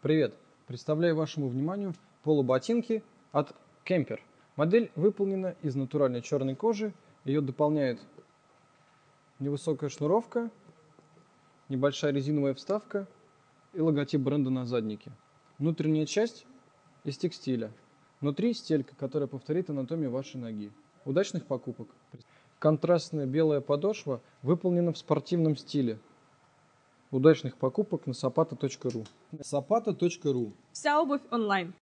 Привет! Представляю вашему вниманию полуботинки от Kemper. Модель выполнена из натуральной черной кожи. Ее дополняет невысокая шнуровка, небольшая резиновая вставка и логотип бренда на заднике. Внутренняя часть из текстиля. Внутри стелька, которая повторит анатомию вашей ноги. Удачных покупок! Контрастная белая подошва выполнена в спортивном стиле. Удачных покупок на sapata.ru. Вся обувь онлайн.